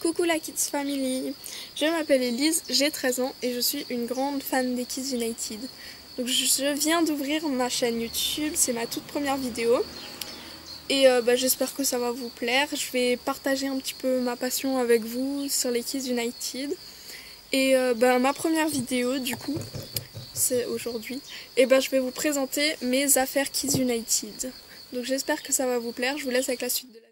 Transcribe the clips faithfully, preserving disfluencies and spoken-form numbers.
Coucou la Kids Family, je m'appelle Elise, j'ai treize ans et je suis une grande fan des Kids United. Donc je viens d'ouvrir ma chaîne YouTube, c'est ma toute première vidéo et euh, bah, j'espère que ça va vous plaire. Je vais partager un petit peu ma passion avec vous sur les Kids United. Et euh, bah, ma première vidéo du coup, c'est aujourd'hui, et bah, je vais vous présenter mes affaires Kids United. Donc j'espère que ça va vous plaire, je vous laisse avec la suite de la vidéo.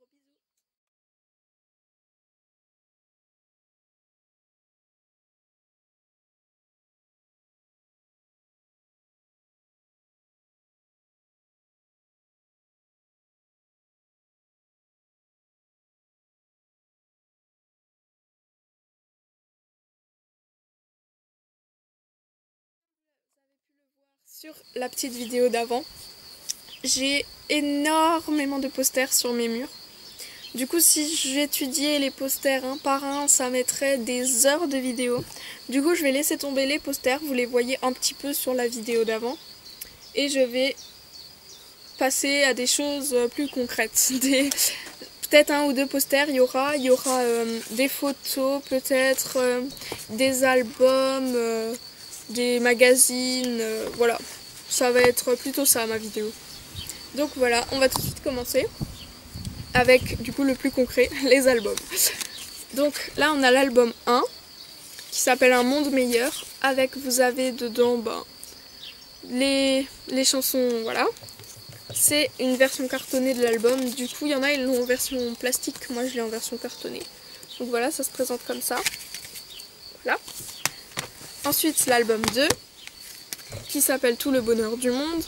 Sur la petite vidéo d'avant, j'ai énormément de posters sur mes murs. Du coup, si j'étudiais les posters un par un, ça mettrait des heures de vidéo. Du coup, je vais laisser tomber les posters, vous les voyez un petit peu sur la vidéo d'avant. Et je vais passer à des choses plus concrètes. Des... Peut-être un ou deux posters, il y aura, il y aura euh, des photos, peut-être euh, des albums, euh, des magazines, euh, voilà. Ça va être plutôt ça ma vidéo. Donc voilà, on va tout de suite commencer avec du coup le plus concret, les albums. Donc là on a l'album un qui s'appelle Un monde meilleur, avec vous avez dedans ben, les, les chansons, voilà. C'est une version cartonnée de l'album, du coup il y en a ils l'ont en version plastique, moi je l'ai en version cartonnée. Donc voilà, ça se présente comme ça. Voilà. Ensuite l'album deux qui s'appelle Tout le bonheur du monde.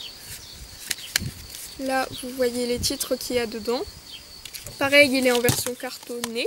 Là vous voyez les titres qu'il y a dedans. Pareil, il est en version cartonnée.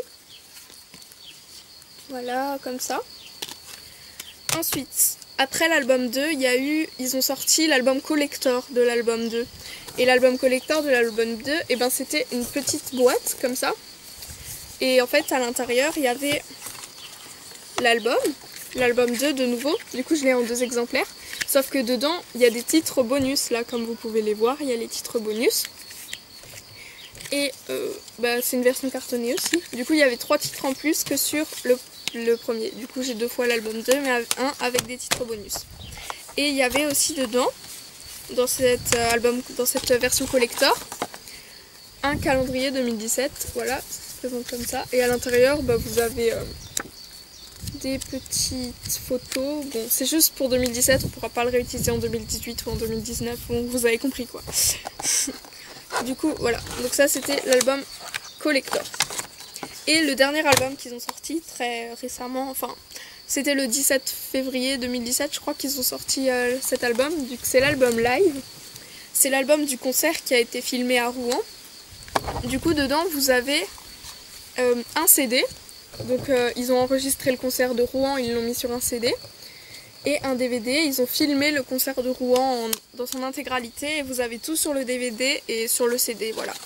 Voilà, comme ça. Ensuite, après l'album deux, il y a eu, ils ont sorti l'album collector de l'album deux. Et l'album collector de l'album deux, et ben c'était une petite boîte comme ça. Et en fait, à l'intérieur, il y avait l'album, l'album deux de nouveau. Du coup, je l'ai en deux exemplaires. Sauf que dedans, il y a des titres bonus, là, comme vous pouvez les voir, il y a les titres bonus. Et euh, bah, c'est une version cartonnée aussi. Du coup, il y avait trois titres en plus que sur le, le premier. Du coup, j'ai deux fois l'album deux, mais un avec des titres bonus. Et il y avait aussi dedans, dans cet album, dans cette version collector, un calendrier deux mille dix-sept. Voilà, ça se présente comme ça. Et à l'intérieur, bah, vous avez euh, des petites photos. Bon, c'est juste pour deux mille dix-sept, on ne pourra pas le réutiliser en deux mille dix-huit ou en deux mille dix-neuf. Bon, vous avez compris quoi. Du coup, voilà. Donc ça, c'était l'album collector. Et le dernier album qu'ils ont sorti très récemment, enfin, c'était le dix-sept février deux mille dix-sept, je crois qu'ils ont sorti euh, cet album. C'est l'album live. C'est l'album du concert qui a été filmé à Rouen. Du coup, dedans, vous avez euh, un C D. Donc, euh, ils ont enregistré le concert de Rouen, ils l'ont mis sur un C D. Et un D V D, ils ont filmé le concert de Rouen en, dans son intégralité et vous avez tout sur le D V D et sur le C D, voilà.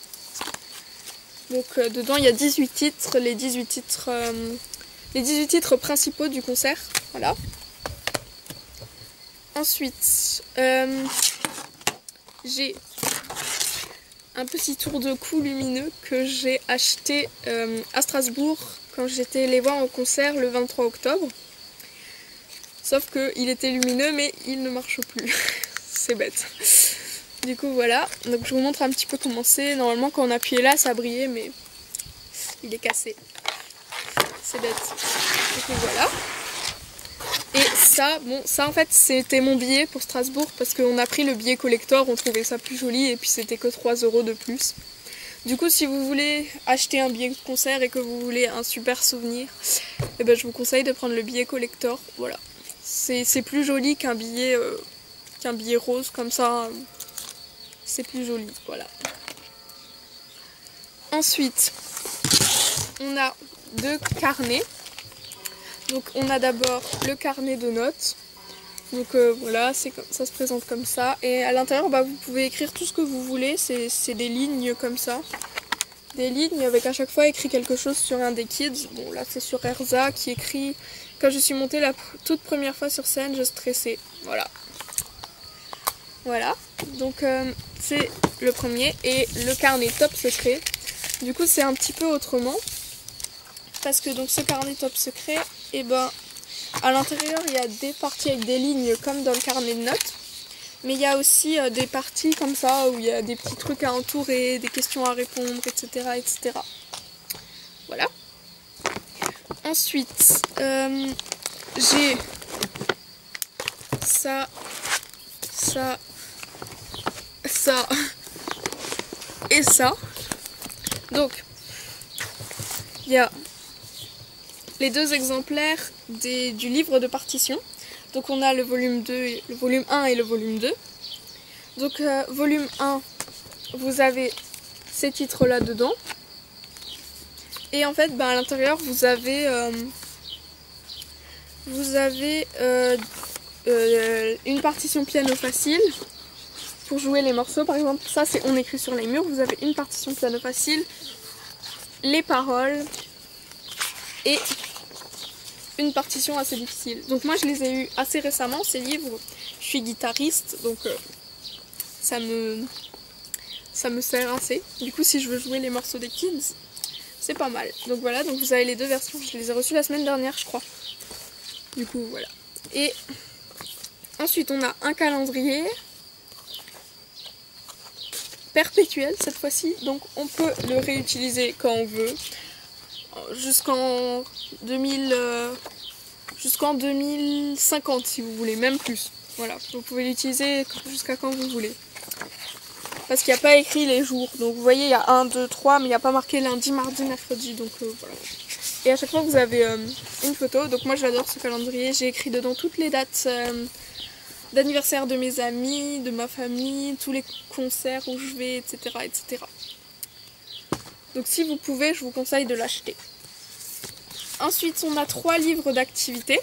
Donc euh, dedans il y a dix-huit titres, les dix-huit titres, euh, les dix-huit titres principaux du concert, voilà. Ensuite, euh, j'ai un petit tour de cou lumineux que j'ai acheté euh, à Strasbourg quand j'étais les voir en concert le vingt-trois octobre. Sauf qu'il était lumineux mais il ne marche plus. C'est bête. Du coup voilà. Donc je vous montre un petit peu comment c'est. Normalement quand on appuyait là ça brillait mais il est cassé. C'est bête. Du coup voilà. Et ça, bon ça en fait c'était mon billet pour Strasbourg parce qu'on a pris le billet collector, on trouvait ça plus joli et puis c'était que trois euros de plus. Du coup si vous voulez acheter un billet de concert et que vous voulez un super souvenir, eh ben, je vous conseille de prendre le billet collector. Voilà. C'est plus joli qu'un billet, euh, qu'un billet rose comme ça. C'est plus joli, voilà. Ensuite, on a deux carnets. Donc on a d'abord le carnet de notes. Donc euh, voilà, ça se présente comme ça. Et à l'intérieur, bah, vous pouvez écrire tout ce que vous voulez. C'est des lignes comme ça. Des lignes avec à chaque fois écrit quelque chose sur un des kids. Bon là c'est sur Erza qui écrit... Quand je suis montée la toute première fois sur scène, je stressais. Voilà. Voilà. Donc euh, c'est le premier. Et le carnet top secret. Du coup c'est un petit peu autrement. parce que donc ce carnet top secret, et ben à l'intérieur il y a des parties avec des lignes comme dans le carnet de notes, mais il y a aussi euh, des parties comme ça où il y a des petits trucs à entourer, des questions à répondre, et cetera et cetera. Voilà. Ensuite, euh, j'ai ça, ça, ça et ça. Donc, il y a les deux exemplaires des, du livre de partition. Donc on a le volume deux, le volume un et le volume deux. Donc euh, volume un, vous avez ces titres-là dedans. Et en fait, bah, à l'intérieur, vous avez, euh, vous avez euh, euh, une partition piano facile pour jouer les morceaux. Par exemple, ça c'est on écrit sur les murs. Vous avez une partition piano facile, les paroles et une partition assez difficile. Donc moi je les ai eus assez récemment ces livres. Je suis guitariste donc euh, ça me ça me sert assez. Du coup si je veux jouer les morceaux des kids, c'est pas mal. Donc voilà, donc vous avez les deux versions. Je les ai reçues la semaine dernière je crois. Du coup voilà. Et ensuite on a un calendrier perpétuel cette fois-ci. Donc on peut le réutiliser quand on veut. Jusqu'en deux mille euh, jusqu'en deux mille cinquante si vous voulez, même plus. Voilà, vous pouvez l'utiliser jusqu'à quand vous voulez. Parce qu'il n'y a pas écrit les jours. Donc vous voyez, il y a un, deux, trois, mais il n'y a pas marqué lundi, mardi, mercredi. Donc euh, voilà. Et à chaque fois vous avez euh, une photo. Donc moi j'adore ce calendrier. J'ai écrit dedans toutes les dates euh, d'anniversaire de mes amis, de ma famille, tous les concerts où je vais, et cetera et cetera. Donc si vous pouvez, je vous conseille de l'acheter. Ensuite, on a trois livres d'activités.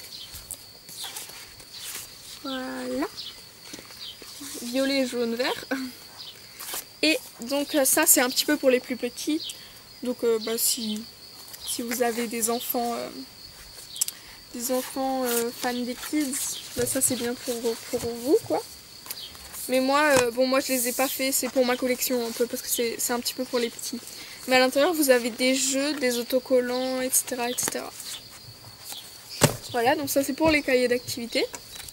Voilà. Violet, jaune, vert. Et donc ça, c'est un petit peu pour les plus petits. Donc euh, bah, si, si vous avez des enfants, euh, des enfants euh, fans des kids, bah, ça c'est bien pour, pour vous, quoi. Mais moi, euh, bon, moi je les ai pas fait, c'est pour ma collection un peu, parce que c'est un petit peu pour les petits. Mais à l'intérieur, vous avez des jeux, des autocollants, et cetera et cetera. Voilà, donc ça c'est pour les cahiers d'activité.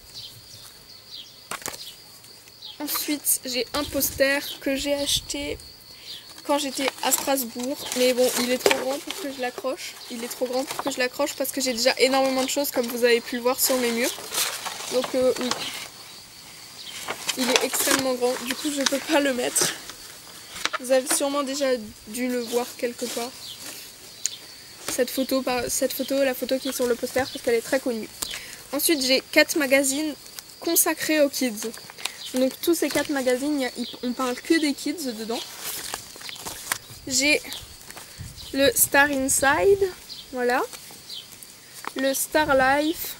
Ensuite, j'ai un poster que j'ai acheté quand j'étais à Strasbourg. Mais bon, il est trop grand pour que je l'accroche. Il est trop grand pour que je l'accroche parce que j'ai déjà énormément de choses, comme vous avez pu le voir sur mes murs. Donc euh, oui, il est extrêmement grand, du coup je ne peux pas le mettre. Vous avez sûrement déjà dû le voir quelque part. Cette photo, cette photo, la photo qui est sur le poster, parce qu'elle est très connue. Ensuite, j'ai quatre magazines consacrés aux kids. Donc tous ces quatre magazines, on parle que des kids dedans. J'ai le Star Inside, voilà. Le Star Life.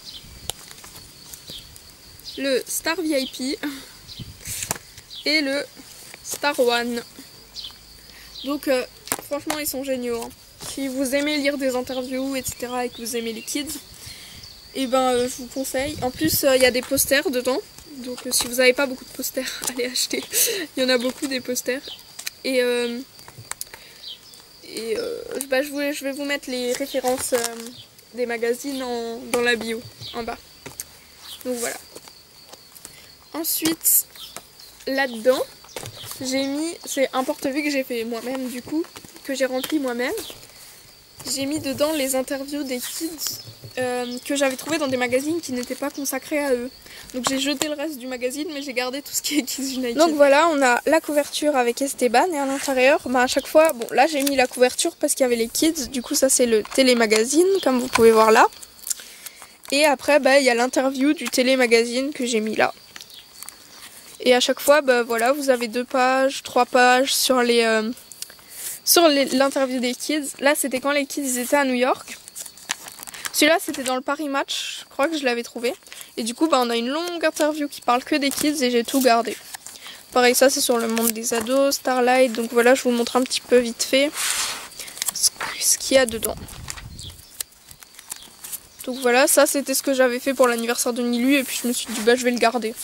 Le Star V I P. Et le Star One. Donc euh, franchement ils sont géniaux. Hein. Si vous aimez lire des interviews, et cetera et que vous aimez les kids, et ben euh, je vous conseille. En plus il euh, y a des posters dedans. Donc euh, si vous n'avez pas beaucoup de posters, allez acheter. Il y en a beaucoup des posters. Et, euh, et euh, bah, je, vous, je vais vous mettre les références euh, des magazines en, dans la bio, en bas. Donc voilà. Ensuite, là-dedans, j'ai mis, c'est un porte-vue que j'ai fait moi-même du coup, que j'ai rempli moi-même. J'ai mis dedans les interviews des kids euh, que j'avais trouvé dans des magazines qui n'étaient pas consacrés à eux. Donc j'ai jeté le reste du magazine, mais j'ai gardé tout ce qui est Kids United. Donc voilà, on a la couverture avec Esteban et à l'intérieur, bah à chaque fois, bon là j'ai mis la couverture parce qu'il y avait les kids, du coup ça c'est le télémagazine comme vous pouvez voir là. Et après bah il y a l'interview du télémagazine que j'ai mis là. Et à chaque fois, bah voilà, vous avez deux pages, trois pages sur les euh, sur l'interview des kids. Là c'était quand les kids étaient à New York. Celui-là c'était dans le Paris Match, je crois que je l'avais trouvé. Et du coup bah, on a une longue interview qui parle que des kids et j'ai tout gardé. Pareil, ça c'est sur le monde des ados, Starlight, donc voilà je vous montre un petit peu vite fait ce qu'il y a dedans. Donc voilà, ça c'était ce que j'avais fait pour l'anniversaire de Nilu et puis je me suis dit bah je vais le garder.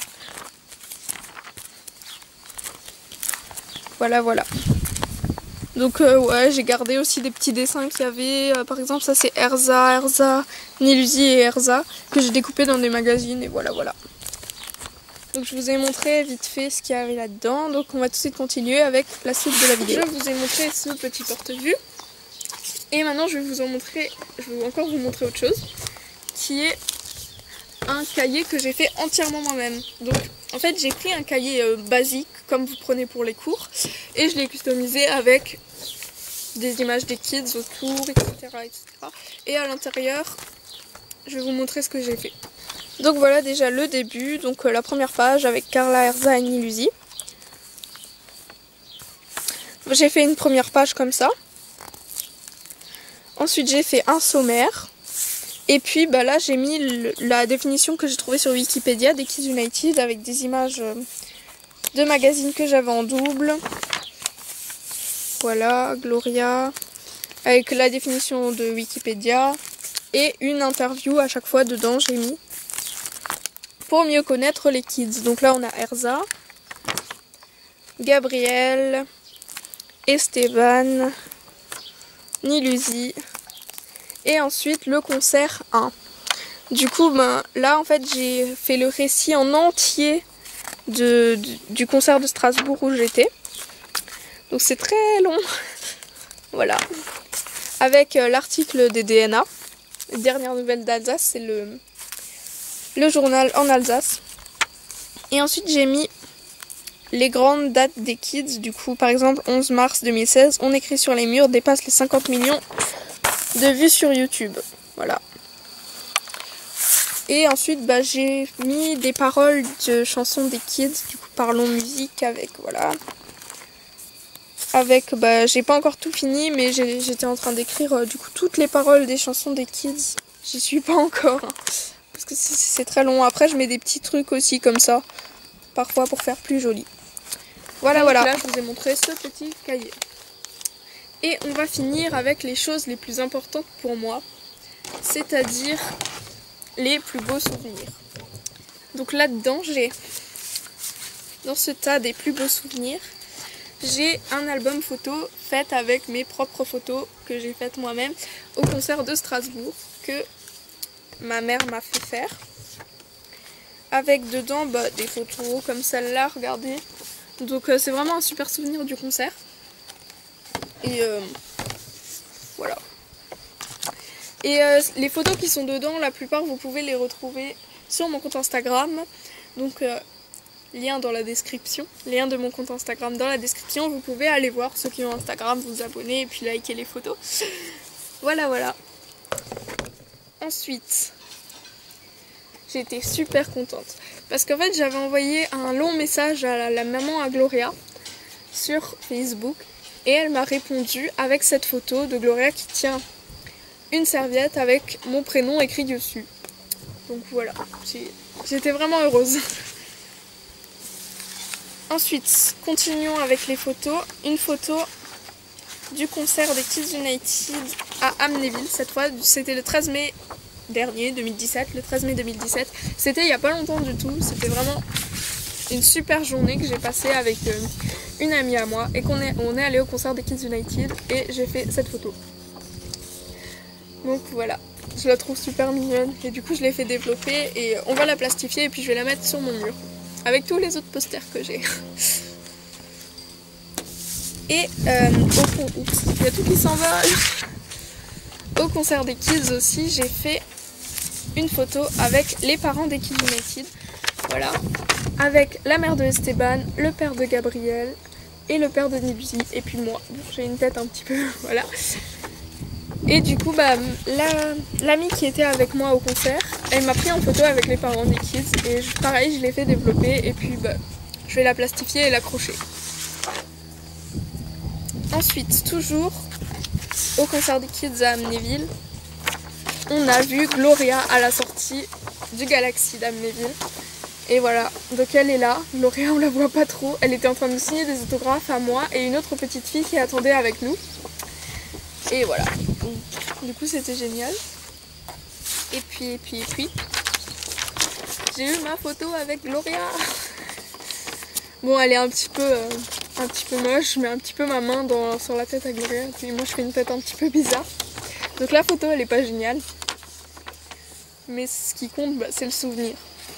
Voilà voilà. Donc euh, ouais, j'ai gardé aussi des petits dessins qu'il y avait. Euh, par exemple, ça c'est Erza, Erza, Niluzi et Erza que j'ai découpé dans des magazines et voilà voilà. Donc je vous ai montré vite fait ce qu'il y avait là-dedans. Donc on va tout de suite continuer avec la suite de la vidéo. Je vous ai montré ce petit porte-vue. Et maintenant je vais vous en montrer, je vais encore vous montrer autre chose. Qui est un cahier que j'ai fait entièrement moi-même. Donc en fait j'ai pris un cahier euh, basique comme vous prenez pour les cours. Et je l'ai customisé avec des images des kids autour, et cetera et cetera. Et à l'intérieur, je vais vous montrer ce que j'ai fait. Donc voilà déjà le début, donc euh, la première page avec Carla, Erza et Niluzi. J'ai fait une première page comme ça. Ensuite j'ai fait un sommaire. Et puis bah, là j'ai mis le, la définition que j'ai trouvée sur Wikipédia des Kids United avec des images euh, de magazines que j'avais en double. Voilà, Gloria, avec la définition de Wikipédia. Et une interview à chaque fois dedans j'ai mis. Pour mieux connaître les kids. Donc là on a Erza, Gabriel, Esteban, Niluzi et ensuite le concert un. Du coup ben, là en fait j'ai fait le récit en entier de, du, du concert de Strasbourg où j'étais. Donc c'est très long. Voilà. Avec euh, l'article des D N A. Les dernières nouvelles d'Alsace, c'est le... le journal en Alsace. Et ensuite j'ai mis les grandes dates des kids. Du coup par exemple onze mars deux mille seize, On écrit sur les murs dépasse les cinquante millions de vues sur YouTube. Voilà. Et ensuite bah, j'ai mis des paroles de chansons des kids. Du coup parlons musique avec voilà. Avec bah j'ai pas encore tout fini mais j'étais en train d'écrire euh, du coup toutes les paroles des chansons des kids. J'y suis pas encore. Hein. Parce que c'est très long. Après je mets des petits trucs aussi comme ça. Parfois pour faire plus joli. Voilà, donc, voilà. Là je vous ai montré ce petit cahier. Et on va finir avec les choses les plus importantes pour moi. C'est-à-dire les plus beaux souvenirs. Donc là-dedans j'ai, dans ce tas des plus beaux souvenirs, j'ai un album photo fait avec mes propres photos que j'ai faites moi-même au concert de Strasbourg que ma mère m'a fait faire. Avec dedans bah, des photos comme celle-là, regardez. Donc euh, c'est vraiment un super souvenir du concert. Et euh, voilà. Et euh, les photos qui sont dedans, la plupart vous pouvez les retrouver sur mon compte Instagram. Donc euh, lien dans la description. Lien de mon compte Instagram dans la description. Vous pouvez aller voir ceux qui ont Instagram, vous abonner et puis liker les photos. Voilà, voilà. Ensuite, j'étais super contente. Parce qu'en fait, j'avais envoyé un long message à la, la maman à Gloria sur Facebook. Et elle m'a répondu avec cette photo de Gloria qui tient une serviette avec mon prénom écrit dessus. Donc voilà, j'étais vraiment heureuse. Ensuite, continuons avec les photos. Une photo du concert des Kids United à Amnéville. Cette fois, c'était le treize mai dernier, deux mille dix-sept. Le treize mai deux mille dix-sept. C'était il n'y a pas longtemps du tout. C'était vraiment une super journée que j'ai passée avec euh, une amie à moi. Et qu'on est, on est allé au concert des Kids United. Et j'ai fait cette photo. Donc voilà. Je la trouve super mignonne. Et du coup, je l'ai fait développer. Et on va la plastifier. Et puis je vais la mettre sur mon mur. Avec tous les autres posters que j'ai. Et euh, au, oups, il y a tout qui s'envole. Au concert des Kids aussi, j'ai fait une photo avec les parents des Kids United. Voilà. Avec la mère de Esteban, le père de Gabriel et le père de Niluzi. Et puis moi. J'ai une tête un petit peu. Voilà. Et du coup, bah, l'amie la, qui était avec moi au concert, elle m'a pris en photo avec les parents des kids. Et je, pareil, je l'ai fait développer. Et puis, bah, je vais la plastifier et l'accrocher. Ensuite, toujours au concert des kids à Amnéville, on a vu Gloria à la sortie du Galaxy d'Amnéville. Et voilà, donc elle est là. Gloria, on la voit pas trop. Elle était en train de signer des autographes à moi et une autre petite fille qui attendait avec nous. Et voilà. Du coup, c'était génial. Et puis, et puis, et puis, j'ai eu ma photo avec Gloria. Bon, elle est un petit peu, euh, un petit peu moche, je mets un petit peu ma main dans, sur la tête à Gloria, et puis moi je fais une tête un petit peu bizarre. Donc la photo elle est pas géniale, mais ce qui compte bah, c'est le souvenir.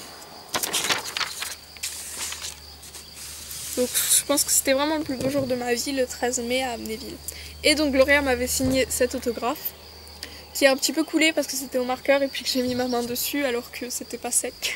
Donc je pense que c'était vraiment le plus beau jour de ma vie, le treize mai à Amnéville. Et donc Gloria m'avait signé cet autographe, qui est un petit peu coulé parce que c'était au marqueur et puis que j'ai mis ma main dessus alors que c'était pas sec.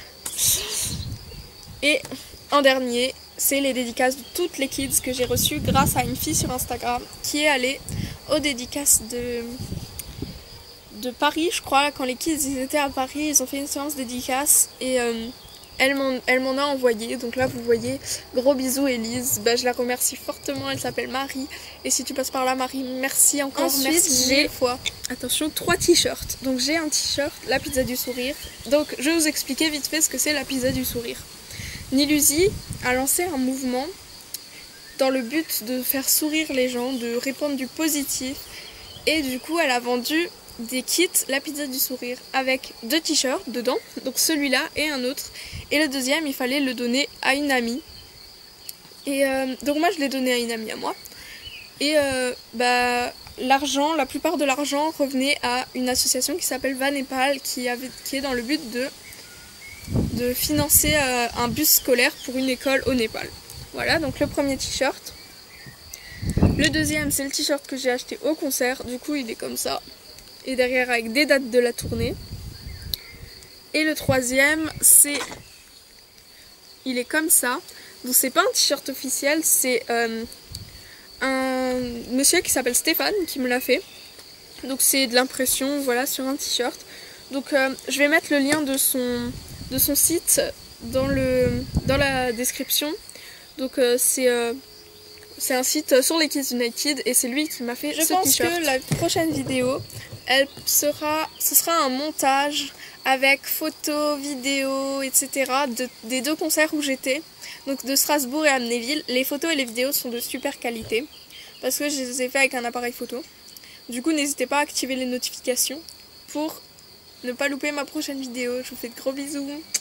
Et en dernier, c'est les dédicaces de toutes les kids que j'ai reçues grâce à une fille sur Instagram qui est allée aux dédicaces de, de Paris, je crois. Quand les kids ils étaient à Paris, ils ont fait une séance dédicace et euh, elle m'en a envoyé. Donc là, vous voyez, gros bisous Elise. Bah, je la remercie fortement, elle s'appelle Marie. Et si tu passes par là, Marie, merci encore. Ensuite, merci mille fois. Attention, trois t-shirts. Donc j'ai un t-shirt, la pizza du sourire. Donc je vais vous expliquer vite fait ce que c'est la pizza du sourire. Nilusi a lancé un mouvement dans le but de faire sourire les gens, de répandre du positif. Et du coup, elle a vendu des kits, la pizza du sourire, avec deux t-shirts dedans, donc celui-là et un autre. Et le deuxième, il fallait le donner à une amie. Et euh, donc moi, je l'ai donné à une amie à moi. Et euh, bah, l'argent, la plupart de l'argent revenait à une association qui s'appelle Va Népal, qui, avait, qui est dans le but de... de financer euh, un bus scolaire pour une école au Népal. Voilà, donc le premier t-shirt. Le deuxième, c'est le t-shirt que j'ai acheté au concert. Du coup, il est comme ça. Et derrière, avec des dates de la tournée. Et le troisième, c'est... il est comme ça. Donc, c'est pas un t-shirt officiel, c'est euh, un monsieur qui s'appelle Stéphane qui me l'a fait. Donc, c'est de l'impression, voilà, sur un t-shirt. Donc, euh, je vais mettre le lien de son... de son site dans, le, dans la description. Donc euh, c'est euh, un site sur les Kids United et c'est lui qui m'a fait ce t-shirt. Je pense que la prochaine vidéo, elle sera, ce sera un montage avec photos, vidéos, et cetera de, des deux concerts où j'étais. Donc de Strasbourg et Amnéville. Les photos et les vidéos sont de super qualité parce que je les ai fait avec un appareil photo. Du coup, n'hésitez pas à activer les notifications pour ne pas louper ma prochaine vidéo. Je vous fais de gros bisous.